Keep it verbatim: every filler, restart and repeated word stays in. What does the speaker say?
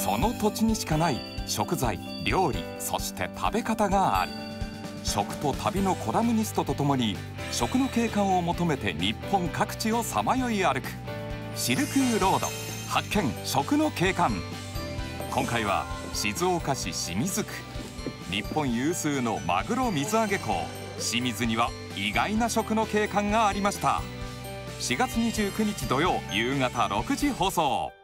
その土地にしかない食材、料理、そして食べ方がある。食と旅のコラムニストとともに食の景観を求めて日本各地をさまよい歩くシルクロード発見食の景観。今回は静岡市清水区。日本有数のマグロ水揚げ港清水には意外な食の景観がありました。しがつにじゅうくにち土曜夕方ろくじ放送。